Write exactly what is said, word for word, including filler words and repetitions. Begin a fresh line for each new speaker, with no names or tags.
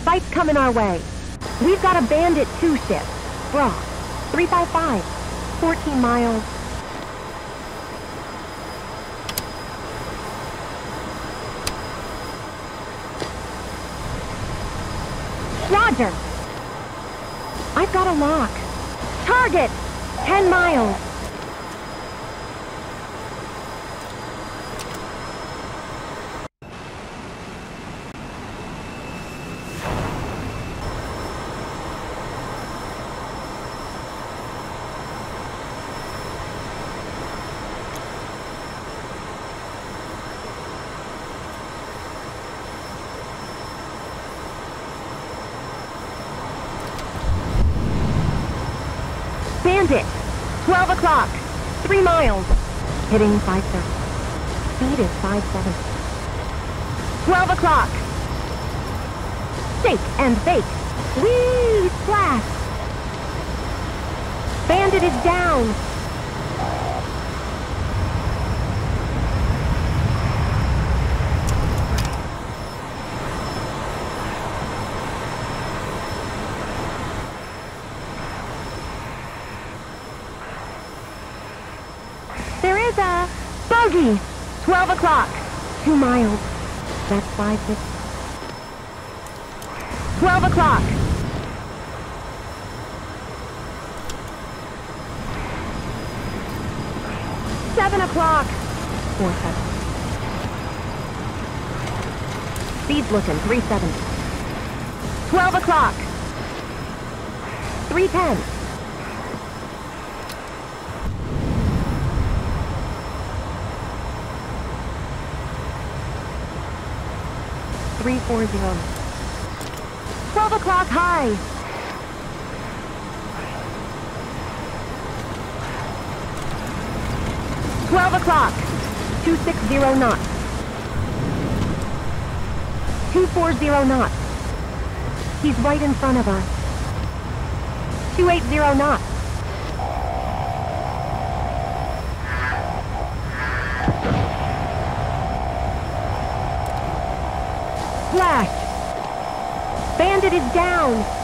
Fight's coming our way. We've got a Bandit two ship. Bra. three five five. fourteen miles. Roger. I've got a lock. Target. ten miles. Bandit! twelve o'clock! Three miles! Hitting five seven. Speed is five seven. twelve o'clock! Shake and bake! Whee! Splash! Bandit is down! There is a bogey! twelve o'clock! Two miles. That's five six. twelve o'clock! seven o'clock! four seven. Speed's looking three seventy. twelve o'clock! three ten. three four zero. twelve o'clock high. twelve o'clock. two six zero knots. two four zero knots. He's right in front of us. two eight zero knots. Flash! Bandit is down!